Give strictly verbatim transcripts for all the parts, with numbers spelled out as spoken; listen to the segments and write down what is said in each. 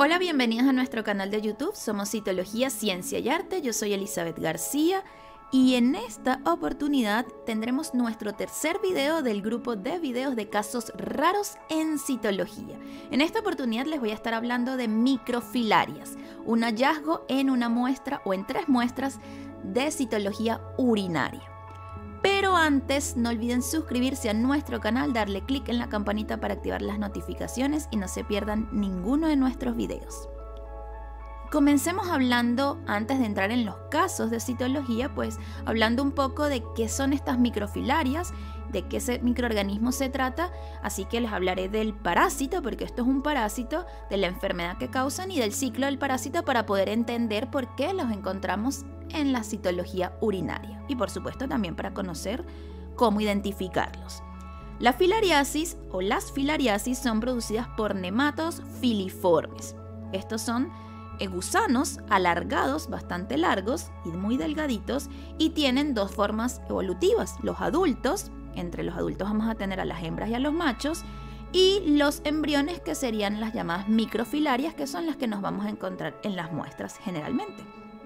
Hola, bienvenidos a nuestro canal de YouTube. Somos Citología, Ciencia y Arte. Yo soy Elizabeth García y en esta oportunidad tendremos nuestro tercer video del grupo de videos de casos raros en citología. En esta oportunidad les voy a estar hablando de microfilarias, un hallazgo en una muestra o en tres muestras de citología urinaria. Pero antes, no olviden suscribirse a nuestro canal, darle clic en la campanita para activar las notificaciones y no se pierdan ninguno de nuestros videos. Comencemos hablando, antes de entrar en los casos de citología, pues hablando un poco de qué son estas microfilarias, de qué ese microorganismo se trata, así que les hablaré del parásito, porque esto es un parásito, de la enfermedad que causan y del ciclo del parásito para poder entender por qué los encontramos en la citología urinaria y por supuesto también para conocer cómo identificarlos. La filariasis o las filariasis son producidas por nematos filiformes. Estos son gusanos alargados, bastante largos y muy delgaditos, y tienen dos formas evolutivas: los adultos, entre los adultos vamos a tener a las hembras y a los machos, y los embriones, que serían las llamadas microfilarias, que son las que nos vamos a encontrar en las muestras generalmente.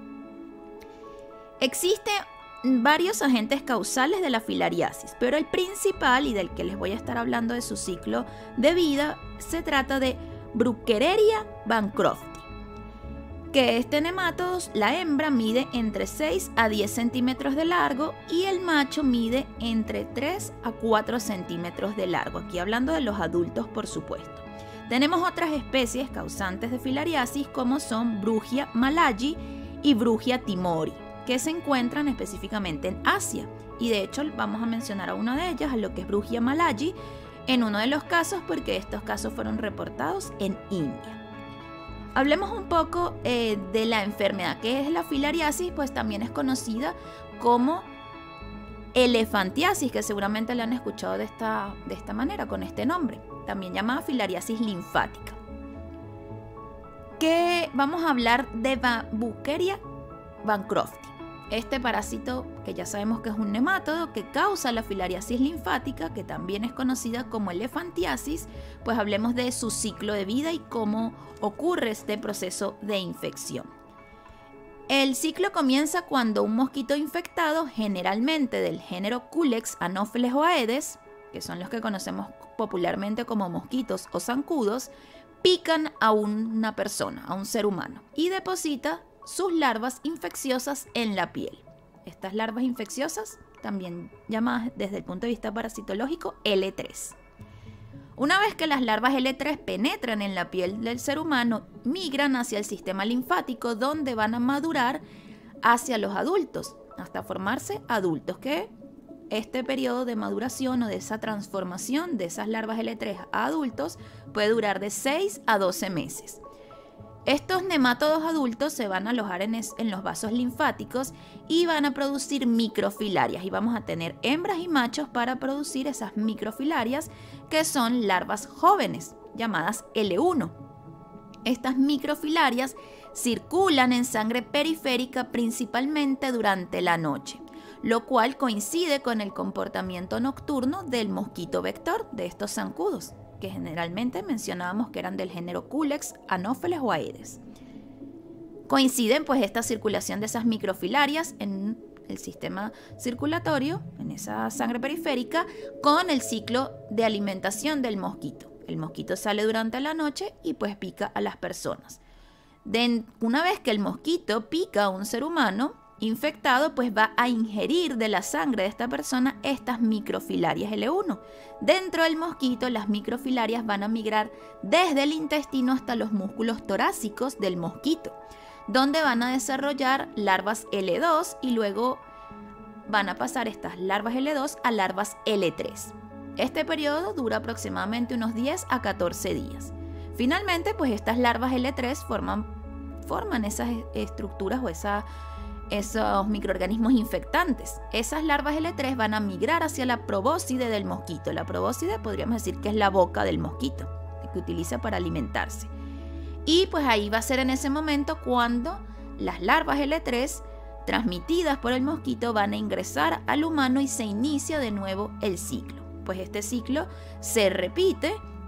Existen varios agentes causales de la filariasis, pero el principal, y del que les voy a estar hablando de su ciclo de vida, se trata de Brukereria bancrofti, que este nematodo, la hembra mide entre seis a diez centímetros de largo y el macho mide entre tres a cuatro centímetros de largo, aquí hablando de los adultos por supuesto. Tenemos otras especies causantes de filariasis como son Brugia malayi y Brugia timori, que se encuentran específicamente en Asia, y de hecho vamos a mencionar a una de ellas, a lo que es Brugia malayi, en uno de los casos, porque estos casos fueron reportados en India. Hablemos un poco eh, de la enfermedad que es la filariasis, pues también es conocida como elefantiasis, que seguramente la han escuchado de esta, de esta manera, con este nombre, también llamada filariasis linfática. Que vamos a hablar de Brukereria bancrofti. Este parásito, que ya sabemos que es un nematodo que causa la filariasis linfática, que también es conocida como elefantiasis, pues hablemos de su ciclo de vida y cómo ocurre este proceso de infección. El ciclo comienza cuando un mosquito infectado, generalmente del género Culex Anopheles o Aedes, que son los que conocemos popularmente como mosquitos o zancudos, pican a una persona, a un ser humano, y deposita sus larvas infecciosas en la piel. Estas larvas infecciosas, también llamadas desde el punto de vista parasitológico L tres. Una vez que las larvas L tres penetran en la piel del ser humano, migran hacia el sistema linfático, donde van a madurar hacia los adultos, hasta formarse adultos, que este periodo de maduración o de esa transformación de esas larvas L tres a adultos puede durar de seis a doce meses. Estos nemátodos adultos se van a alojar en, es, en los vasos linfáticos y van a producir microfilarias, y vamos a tener hembras y machos para producir esas microfilarias, que son larvas jóvenes llamadas L uno. Estas microfilarias circulan en sangre periférica principalmente durante la noche, lo cual coincide con el comportamiento nocturno del mosquito vector de estos zancudos, que generalmente mencionábamos que eran del género Culex Anopheles o Aedes. Coinciden pues esta circulación de esas microfilarias en el sistema circulatorio, en esa sangre periférica, con el ciclo de alimentación del mosquito. El mosquito sale durante la noche y pues pica a las personas. De, una vez que el mosquito pica a un ser humano infectado, pues va a ingerir de la sangre de esta persona estas microfilarias L uno. Dentro del mosquito, las microfilarias van a migrar desde el intestino hasta los músculos torácicos del mosquito, donde van a desarrollar larvas L dos y luego van a pasar estas larvas L dos a larvas L tres. Este periodo dura aproximadamente unos diez a catorce días. Finalmente, pues estas larvas L tres forman, forman esas estructuras o esa esos microorganismos infectantes. Esas larvas L tres van a migrar hacia la probóscide del mosquito. La probóscide podríamos decir que es la boca del mosquito, que utiliza para alimentarse. Y pues ahí va a ser en ese momento cuando las larvas L tres transmitidas por el mosquito van a ingresar al humano y se inicia de nuevo el ciclo. Pues este ciclo se repite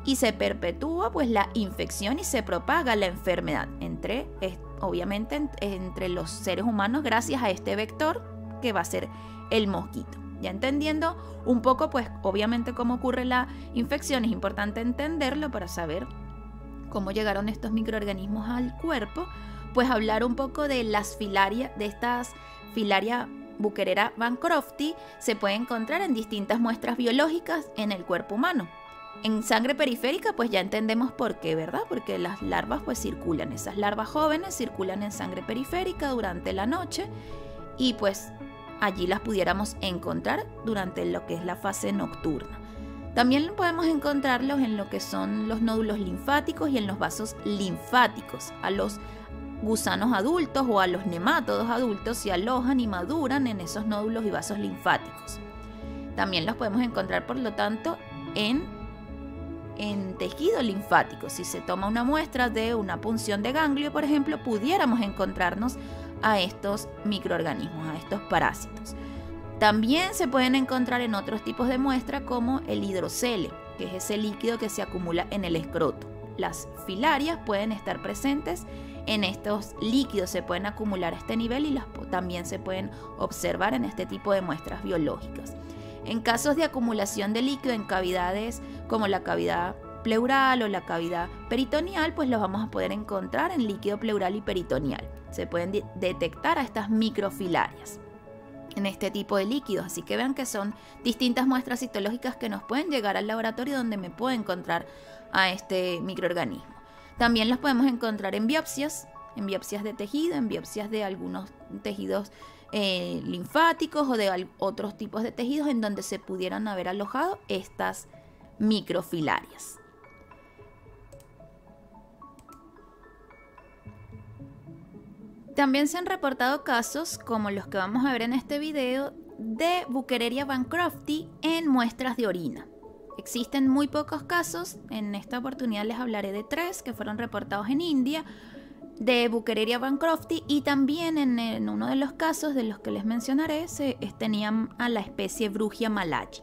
y se perpetúa pues la infección y se propaga la enfermedad entre, obviamente, entre los seres humanos gracias a este vector que va a ser el mosquito. Ya entendiendo un poco pues obviamente cómo ocurre la infección, es importante entenderlo para saber cómo llegaron estos microorganismos al cuerpo, pues hablar un poco de las filarias, de estas Filaria bucherera bancrofti se puede encontrar en distintas muestras biológicas en el cuerpo humano. En sangre periférica pues ya entendemos por qué, ¿verdad? Porque las larvas pues circulan, esas larvas jóvenes circulan en sangre periférica durante la noche y pues allí las pudiéramos encontrar durante lo que es la fase nocturna. También podemos encontrarlos en lo que son los nódulos linfáticos y en los vasos linfáticos. A los gusanos adultos o a los nemátodos adultos se alojan y maduran en esos nódulos y vasos linfáticos. También los podemos encontrar, por lo tanto, en, en tejido linfático. Si se toma una muestra de una punción de ganglio, por ejemplo, pudiéramos encontrarnos a estos microorganismos, a estos parásitos. También se pueden encontrar en otros tipos de muestra como el hidrocele, que es ese líquido que se acumula en el escroto. Las filarias pueden estar presentes en estos líquidos, se pueden acumular a este nivel y las también se pueden observar en este tipo de muestras biológicas. En casos de acumulación de líquido en cavidades como la cavidad pleural o la cavidad peritoneal, pues los vamos a poder encontrar en líquido pleural y peritoneal. Se pueden de- detectar a estas microfilarias en este tipo de líquidos, así que vean que son distintas muestras citológicas que nos pueden llegar al laboratorio donde me puedo encontrar a este microorganismo. También los podemos encontrar en biopsias, en biopsias de tejido, en biopsias de algunos tejidos eh, linfáticos o de al- otros tipos de tejidos en donde se pudieran haber alojado estas microfilarias. También se han reportado casos, como los que vamos a ver en este video, de Buchereria bancrofti en muestras de orina. Existen muy pocos casos, en esta oportunidad les hablaré de tres que fueron reportados en India, de Buchereria bancrofti, y también en, en uno de los casos de los que les mencionaré se tenían a la especie Brugia malayi.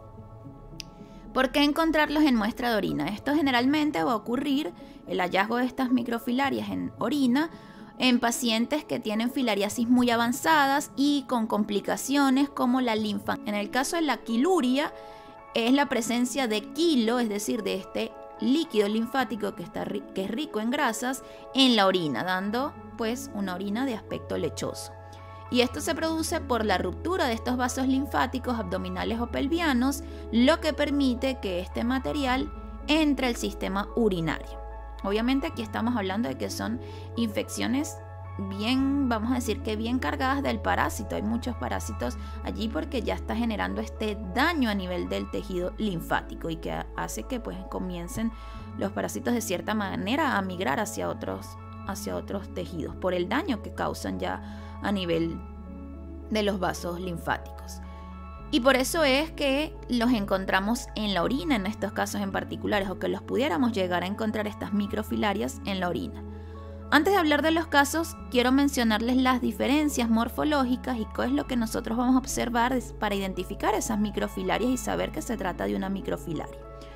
¿Por qué encontrarlos en muestra de orina? Esto generalmente va a ocurrir, el hallazgo de estas microfilarias en orina, en pacientes que tienen filariasis muy avanzadas y con complicaciones como la linfa. En el caso de la quiluria, es la presencia de quilo, es decir, de este líquido linfático que, está, que es rico en grasas, en la orina, dando pues una orina de aspecto lechoso. Y esto se produce por la ruptura de estos vasos linfáticos abdominales o pelvianos, lo que permite que este material entre al sistema urinario. Obviamente aquí estamos hablando de que son infecciones bien, vamos a decir que bien cargadas del parásito. Hay muchos parásitos allí porque ya está generando este daño a nivel del tejido linfático y que hace que pues comiencen los parásitos de cierta manera a migrar hacia otros, hacia otros tejidos por el daño que causan ya a nivel de los vasos linfáticos. Y por eso es que los encontramos en la orina en estos casos en particulares, o que los pudiéramos llegar a encontrar estas microfilarias en la orina. Antes de hablar de los casos, quiero mencionarles las diferencias morfológicas y qué es lo que nosotros vamos a observar para identificar esas microfilarias y saber que se trata de una microfilaria.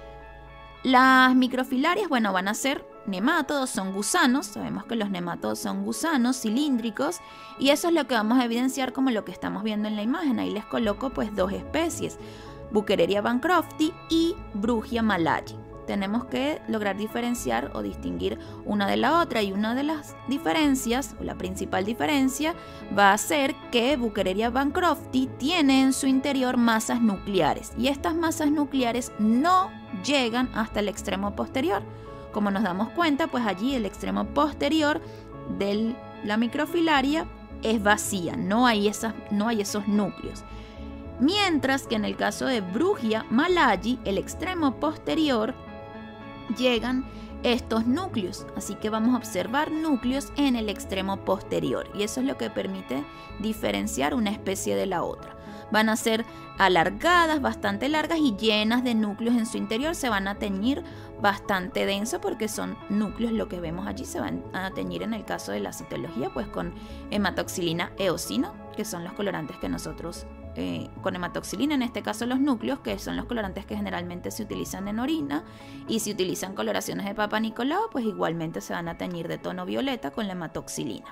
Las microfilarias, bueno, van a ser nemátodos, son gusanos. Sabemos que los nemátodos son gusanos cilíndricos y eso es lo que vamos a evidenciar como lo que estamos viendo en la imagen. Ahí les coloco pues dos especies, Buchereria bancrofti y Brugia malayi. Tenemos que lograr diferenciar o distinguir una de la otra, y una de las diferencias, o la principal diferencia, va a ser que Buchereria bancrofti tiene en su interior masas nucleares y estas masas nucleares no llegan hasta el extremo posterior. Como nos damos cuenta, pues allí el extremo posterior de la microfilaria es vacía, no hay, esas, no hay esos núcleos. Mientras que en el caso de Brugia malayi, el extremo posterior llegan estos núcleos, así que vamos a observar núcleos en el extremo posterior y eso es lo que permite diferenciar una especie de la otra. Van a ser alargadas, bastante largas y llenas de núcleos en su interior, se van a teñir bastante denso porque son núcleos, lo que vemos allí se van a teñir en el caso de la citología pues con hematoxilina eosino, que son los colorantes que nosotros eh, con hematoxilina, en este caso los núcleos, que son los colorantes que generalmente se utilizan en orina, y si utilizan coloraciones de Papa Nicolau, pues igualmente se van a teñir de tono violeta con la hematoxilina.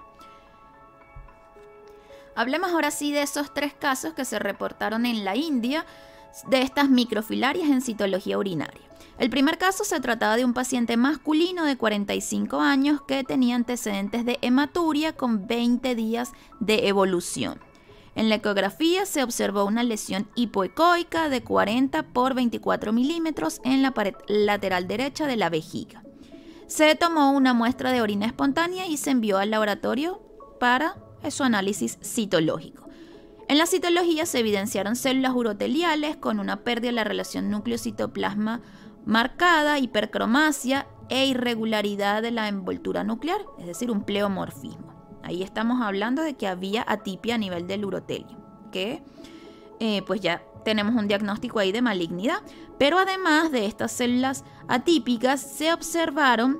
Hablemos ahora sí de esos tres casos que se reportaron en la India de estas microfilarias en citología urinaria. El primer caso se trataba de un paciente masculino de cuarenta y cinco años que tenía antecedentes de hematuria con veinte días de evolución. En la ecografía se observó una lesión hipoecoica de cuarenta por veinticuatro milímetros en la pared lateral derecha de la vejiga. Se tomó una muestra de orina espontánea y se envió al laboratorio para su análisis citológico. En la citología se evidenciaron células uroteliales con una pérdida de la relación núcleo-citoplasma marcada, hipercromasia e irregularidad de la envoltura nuclear, es decir, un pleomorfismo. Ahí estamos hablando de que había atipia a nivel del urotelio, que eh, pues ya tenemos un diagnóstico ahí de malignidad. Pero además de estas células atípicas, se observaron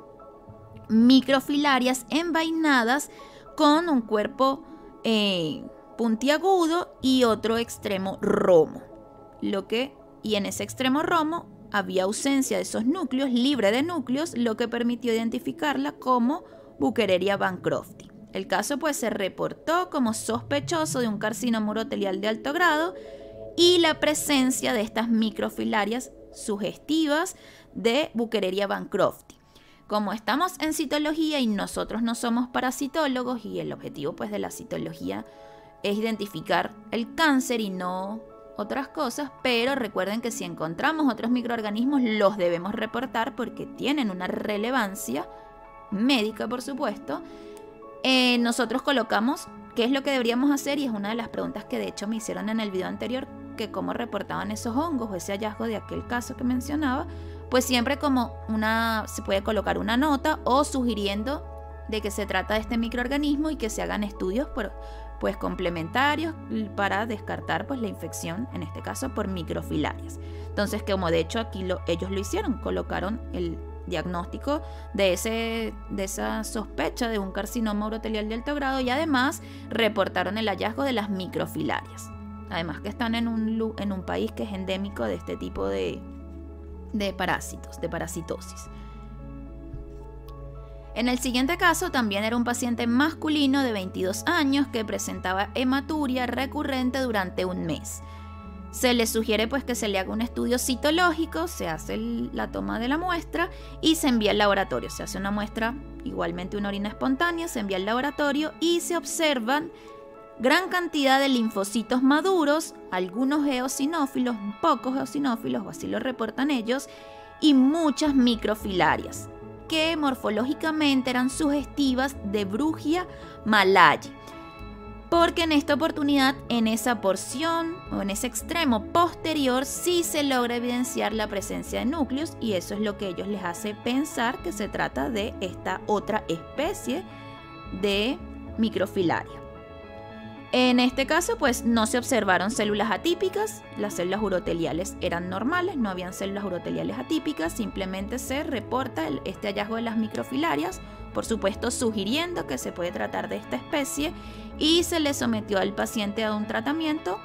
microfilarias envainadas con un cuerpo eh, puntiagudo y otro extremo romo. Lo que, y en ese extremo romo había ausencia de esos núcleos, libre de núcleos, lo que permitió identificarla como Buchereria bancrofti. El caso pues se reportó como sospechoso de un carcinoma urotelial de alto grado y la presencia de estas microfilarias sugestivas de Buchereria bancrofti. Como estamos en citología y nosotros no somos parasitólogos y el objetivo pues de la citología es identificar el cáncer y no otras cosas, pero recuerden que si encontramos otros microorganismos los debemos reportar porque tienen una relevancia médica, por supuesto. Eh, nosotros colocamos qué es lo que deberíamos hacer y es una de las preguntas que de hecho me hicieron en el video anterior, que cómo reportaban esos hongos o ese hallazgo de aquel caso que mencionaba. Pues siempre como una, se puede colocar una nota o sugiriendo de que se trata de este microorganismo y que se hagan estudios por, pues, complementarios para descartar pues, la infección, en este caso por microfilarias. Entonces, como de hecho aquí lo, ellos lo hicieron, colocaron el diagnóstico de, ese, de esa sospecha de un carcinoma urotelial de alto grado y además reportaron el hallazgo de las microfilarias. Además que están en un, en un país que es endémico de este tipo de de parásitos, de parasitosis. En el siguiente caso también era un paciente masculino de veintidós años que presentaba hematuria recurrente durante un mes. Se le sugiere pues que se le haga un estudio citológico, se hace el, la toma de la muestra y se envía al laboratorio. Se hace una muestra, igualmente una orina espontánea, se envía al laboratorio y se observan gran cantidad de linfocitos maduros, algunos eosinófilos, pocos eosinófilos, o así lo reportan ellos, y muchas microfilarias, que morfológicamente eran sugestivas de Brugia malayi. Porque en esta oportunidad, en esa porción o en ese extremo posterior, sí se logra evidenciar la presencia de núcleos y eso es lo que ellos les hace pensar que se trata de esta otra especie de microfilaria. En este caso, pues no se observaron células atípicas, las células uroteliales eran normales, no habían células uroteliales atípicas, simplemente se reporta el, este hallazgo de las microfilarias, por supuesto sugiriendo que se puede tratar de esta especie y se le sometió al paciente a un tratamiento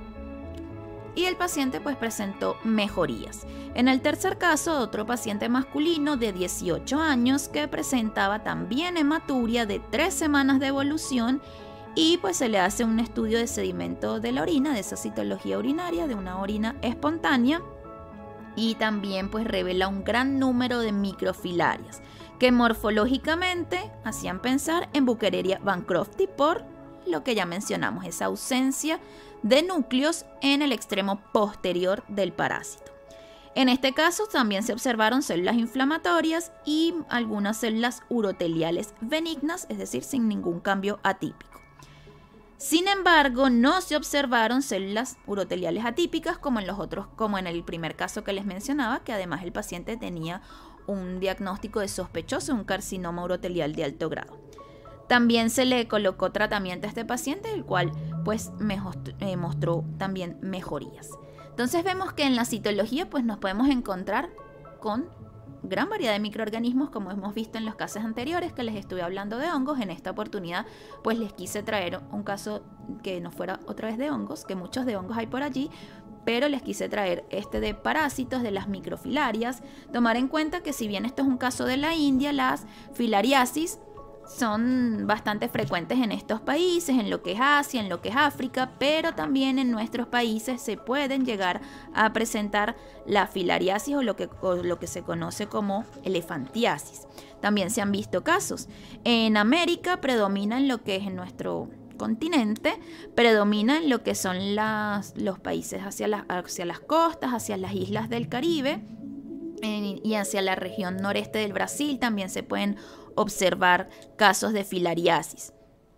y el paciente pues presentó mejorías. En el tercer caso, otro paciente masculino de dieciocho años que presentaba también hematuria de tres semanas de evolución y pues se le hace un estudio de sedimento de la orina, de esa citología urinaria, de una orina espontánea y también pues revela un gran número de microfilarias que morfológicamente hacían pensar en Buchereria bancrofti por lo que ya mencionamos, esa ausencia de núcleos en el extremo posterior del parásito. En este caso también se observaron células inflamatorias y algunas células uroteliales benignas, es decir, sin ningún cambio atípico. Sin embargo, no se observaron células uroteliales atípicas como en los otros, como en el primer caso que les mencionaba, que además el paciente tenía un diagnóstico de sospechoso, un carcinoma urotelial de alto grado. También se le colocó tratamiento a este paciente, el cual pues eh, mostró también mejorías. Entonces vemos que en la citología pues nos podemos encontrar con gran variedad de microorganismos, como hemos visto en los casos anteriores que les estuve hablando de hongos. En esta oportunidad pues les quise traer un caso que no fuera otra vez de hongos, que muchos de hongos hay por allí, pero les quise traer este de parásitos, de las microfilarias. Tomar en cuenta que si bien esto es un caso de la India, las filariasis son bastante frecuentes en estos países, en lo que es Asia, en lo que es África, pero también en nuestros países se pueden llegar a presentar la filariasis o lo que, o lo que se conoce como elefantiasis. También se han visto casos. En América predominan lo que es en nuestro continente, predominan lo que son las, los países hacia, la, hacia las costas, hacia las islas del Caribe, y hacia la región noreste del Brasil también se pueden observar casos de filariasis.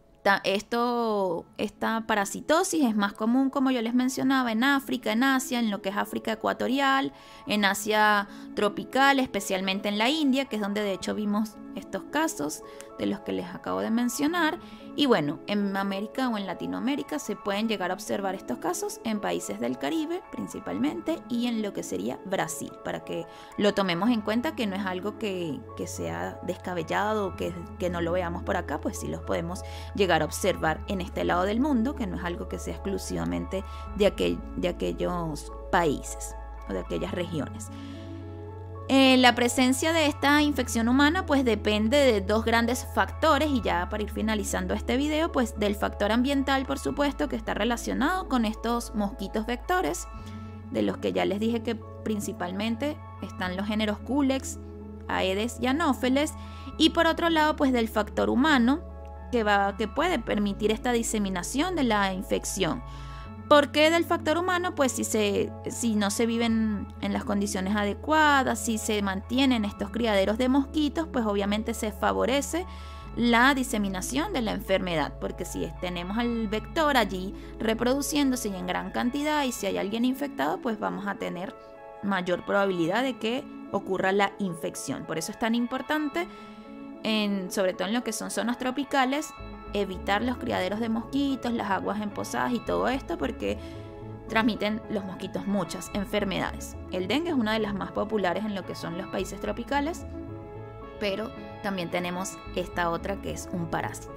Esto, esta parasitosis es más común, como yo les mencionaba, en África, en Asia, en lo que es África ecuatorial, en Asia tropical, especialmente en la India, que es donde de hecho vimos estos casos de los que les acabo de mencionar. Y bueno, en América o en Latinoamérica se pueden llegar a observar estos casos en países del Caribe principalmente y en lo que sería Brasil, para que lo tomemos en cuenta, que no es algo que, que sea descabellado, que, que no lo veamos por acá, pues sí los podemos llegar a observar en este lado del mundo, que no es algo que sea exclusivamente de, aquel, de aquellos países o de aquellas regiones. Eh, la presencia de esta infección humana pues depende de dos grandes factores, y ya para ir finalizando este video, pues del factor ambiental, por supuesto, que está relacionado con estos mosquitos vectores, de los que ya les dije que principalmente están los géneros Culex, Aedes y Anopheles, y por otro lado pues del factor humano que, va, que puede permitir esta diseminación de la infección. ¿Por qué del factor humano? Pues si, se, si no se viven en las condiciones adecuadas, si se mantienen estos criaderos de mosquitos, pues obviamente se favorece la diseminación de la enfermedad, porque si tenemos al vector allí reproduciéndose y en gran cantidad, y si hay alguien infectado, pues vamos a tener mayor probabilidad de que ocurra la infección. Por eso es tan importante, en, sobre todo en lo que son zonas tropicales, evitar los criaderos de mosquitos, las aguas empozadas y todo esto, porque transmiten los mosquitos muchas enfermedades. El dengue es una de las más populares en lo que son los países tropicales, pero también tenemos esta otra que es un parásito.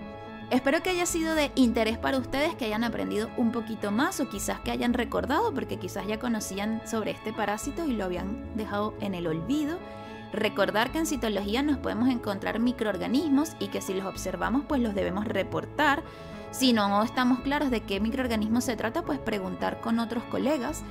Espero que haya sido de interés para ustedes, que hayan aprendido un poquito más, o quizás que hayan recordado, porque quizás ya conocían sobre este parásito y lo habían dejado en el olvido. Recordar que en citología nos podemos encontrar microorganismos y que si los observamos pues los debemos reportar. Si no estamos claros de qué microorganismo se trata, pues preguntar con otros colegas,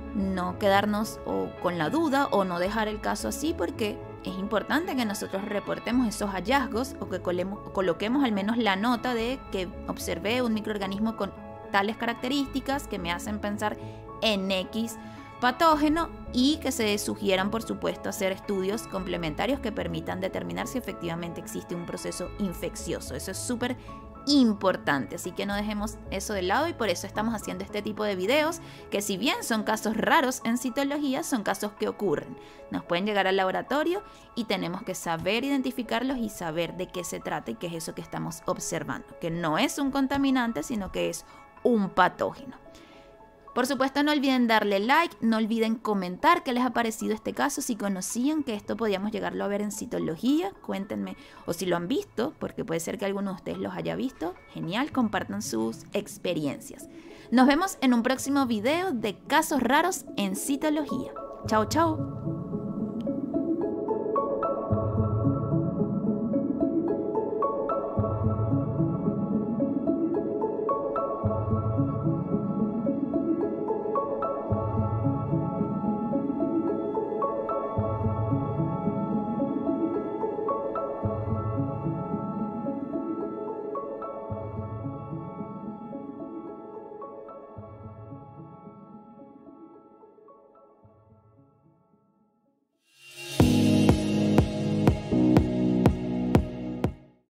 no quedarnos o con la duda o no dejar el caso así, porque es importante que nosotros reportemos esos hallazgos o que coloquemos al menos la nota de que observé un microorganismo con tales características que me hacen pensar en X patógeno, y que se sugieran, por supuesto, hacer estudios complementarios que permitan determinar si efectivamente existe un proceso infeccioso. Eso es súper importante, así que no dejemos eso de lado, y por eso estamos haciendo este tipo de videos, que si bien son casos raros en citología, son casos que ocurren. Nos pueden llegar al laboratorio y tenemos que saber identificarlos y saber de qué se trata y qué es eso que estamos observando, que no es un contaminante, sino que es un patógeno. Por supuesto, no olviden darle like, no olviden comentar qué les ha parecido este caso, si conocían que esto podíamos llegarlo a ver en citología, cuéntenme, o si lo han visto, porque puede ser que alguno de ustedes los haya visto, genial, compartan sus experiencias. Nos vemos en un próximo video de casos raros en citología. Chao, chao.